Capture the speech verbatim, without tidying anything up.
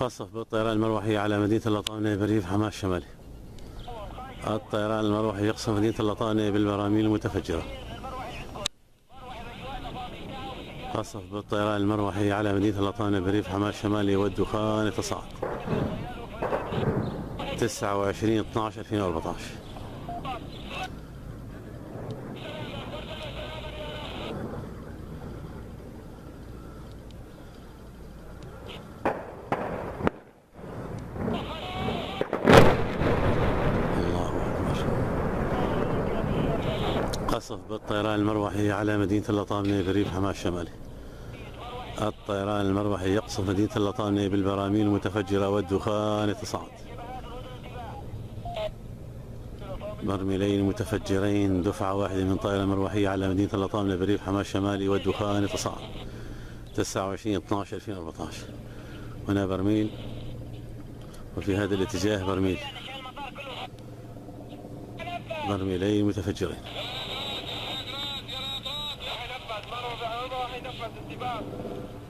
قصف بالطيران المروحي على مدينة اللطانة بريف حماة الشمالي. الطيران المروحي يقصف مدينة اللطانة بالبراميل المتفجرة. قصف بالطيران المروحي على مدينة اللطانة بريف حماة الشمالي والدخان يتصاعد. تسعة وعشرين اثنا عشر ألفين وأربعة عشر. قصف بالطيران المروحي على مدينة اللطانة بريف حماة الشمالي. الطيران المروحي يقصف مدينة اللطانة بالبراميل المتفجرة والدخان يتصاعد. برميلين متفجرين دفعة واحدة من طائرة مروحية على مدينة اللطانة بريف حماة الشمالي والدخان يتصاعد. تسعة وعشرين اثنا عشر ألفين وأربعة عشر. هنا برميل وفي هذا الاتجاه برميل. برميلين متفجرين.